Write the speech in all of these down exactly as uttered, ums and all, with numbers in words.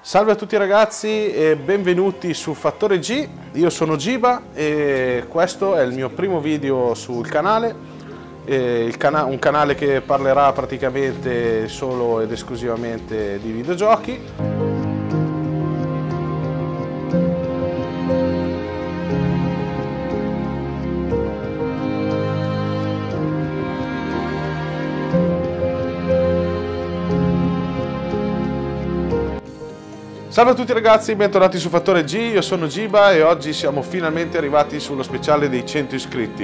Salve a tutti ragazzi e benvenuti su Fattore G, io sono Giba e questo è il mio primo video sul canale, il cana- un canale che parlerà praticamente solo ed esclusivamente di videogiochi. Salve a tutti ragazzi, bentornati su Fattore G, io sono Giba e oggi siamo finalmente arrivati sullo speciale dei cento iscritti.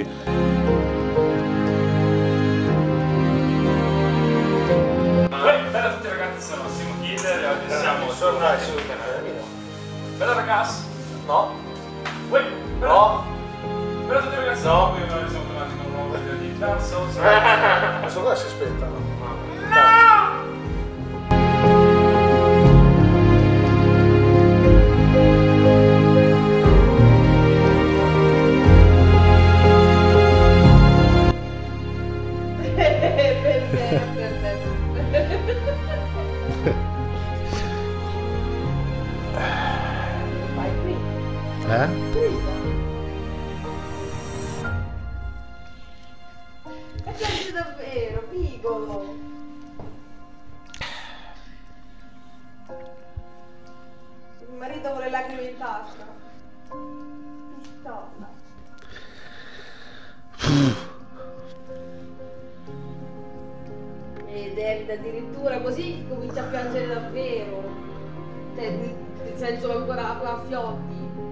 Bella a tutti ragazzi, sono Simo Killer e oggi siamo tornati sul canale mio. Bella ragazzi? No. Uè, bella. No. Bella a tutti ragazzi? No. Qui noi siamo tornati con un nuovo video di Dark Souls. Questo qua si aspetta, no? No! Eh? Ma sei davvero piccolo! Il marito con le lacrime in tasca. Pistola. Ed è addirittura così comincia a piangere davvero. Cioè, nel senso ancora a fiotti.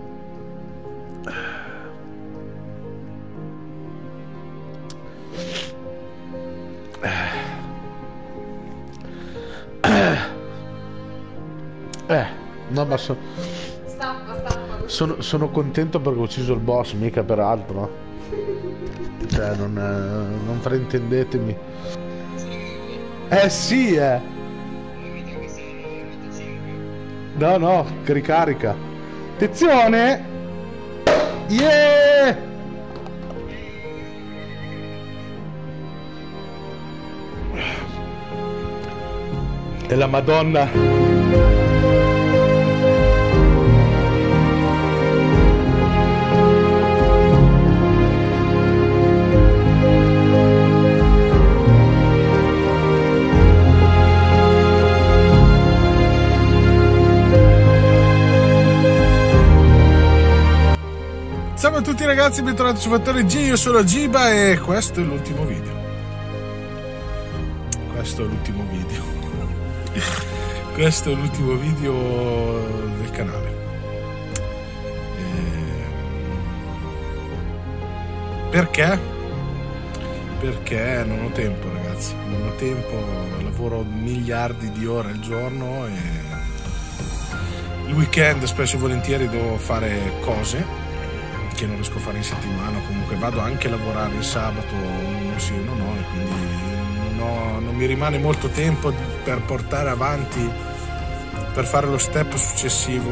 Eh, no ma so, Stappa, stappa. sono, sono contento perché ho ucciso il boss, mica per altro. Cioè, non, eh, non fraintendetemi. Eh sì, eh. No, no, che ricarica. Attenzione! Yeah! E la Madonna. Ciao a tutti ragazzi, bentornati su Fattore G, io sono Giba e questo è l'ultimo video. Questo è l'ultimo video. Questo è l'ultimo video del canale. E... Perché? Perché non ho tempo ragazzi, non ho tempo, lavoro miliardi di ore al giorno e il weekend spesso e volentieri devo fare cose che non riesco a fare in settimana, comunque vado anche a lavorare il sabato, uno sì uno no, e quindi non, ho, non mi rimane molto tempo per portare avanti, per fare lo step successivo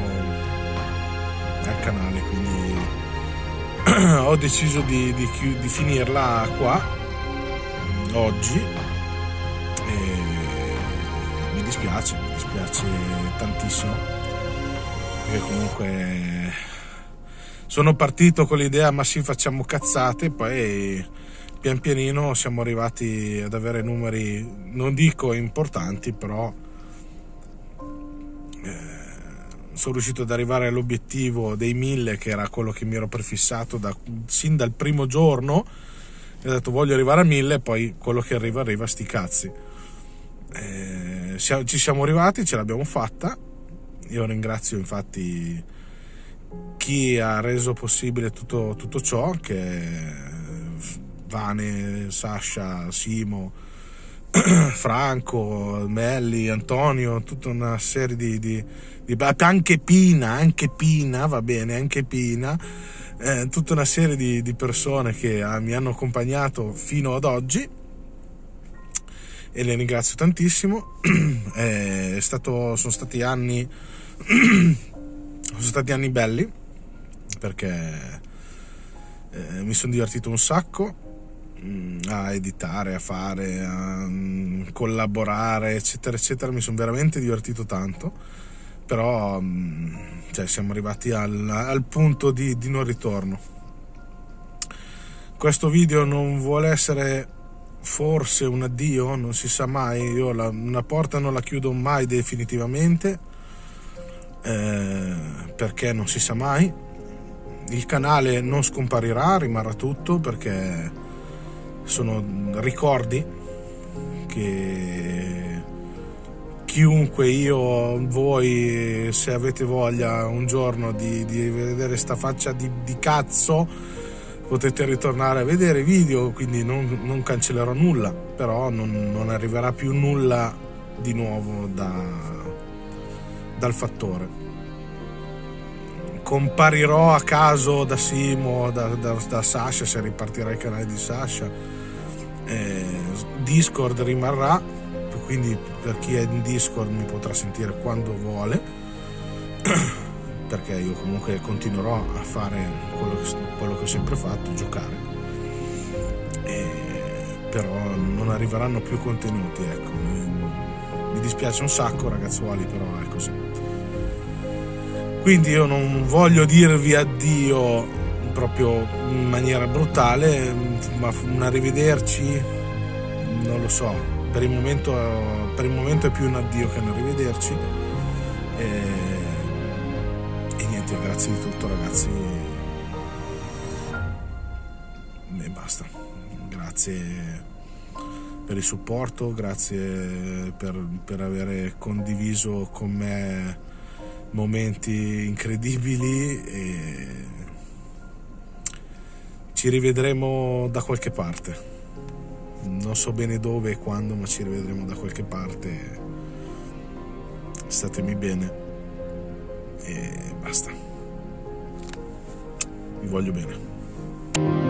al canale, quindi ho deciso di, di, di finirla qua oggi e mi dispiace, mi dispiace tantissimo perché comunque sono partito con l'idea ma sì facciamo cazzate, poi pian pianino siamo arrivati ad avere numeri, non dico importanti, però eh, sono riuscito ad arrivare all'obiettivo dei mille che era quello che mi ero prefissato da, sin dal primo giorno. E ho detto voglio arrivare a mille e poi quello che arriva arriva, sti cazzi. Eh, ci siamo arrivati, ce l'abbiamo fatta. Io ringrazio infatti chi ha reso possibile tutto, tutto ciò, che è Vane, Sasha, Simo, Franco, Melli, Antonio, tutta una serie di, di, di anche Pina, anche Pina, va bene, anche Pina, eh, tutta una serie di, di persone che ah, mi hanno accompagnato fino ad oggi e le ringrazio tantissimo. È stato, sono stati anni sono stati anni belli perché eh, mi sono divertito un sacco mh, a editare, a fare, a mh, collaborare eccetera eccetera, mi sono veramente divertito tanto però cioè, siamo arrivati al, al punto di, di non ritorno. Questo video non vuole essere forse un addio, non si sa mai. Io la, una porta non la chiudo mai definitivamente, eh, perché non si sa mai. Il canale non scomparirà, rimarrà tutto, perché sono ricordi che chiunque, io, voi, se avete voglia un giorno di, di vedere sta faccia di, di cazzo, potete ritornare a vedere i video, quindi non, non cancellerò nulla, però non, non arriverà più nulla di nuovo da, dal fattore. Comparirò a caso da Simo, da, da, da Sasha, se ripartirà il canale di Sasha. Eh, Discord rimarrà, quindi per chi è in Discord mi potrà sentire quando vuole, perché io comunque continuerò a fare quello che, quello che ho sempre fatto, giocare, e, però non arriveranno più contenuti, ecco. Mi dispiace un sacco, ragazzuoli, però è così. Quindi io non voglio dirvi addio proprio in maniera brutale, ma un arrivederci non lo so, per il momento, per il momento è più un addio che un arrivederci. E, e niente, grazie di tutto, ragazzi, e basta. Grazie per il supporto, grazie per, per aver condiviso con me momenti incredibili, e ci rivedremo da qualche parte. Non so bene dove e quando, ma ci rivedremo da qualche parte. Statemi bene e basta. Vi voglio bene.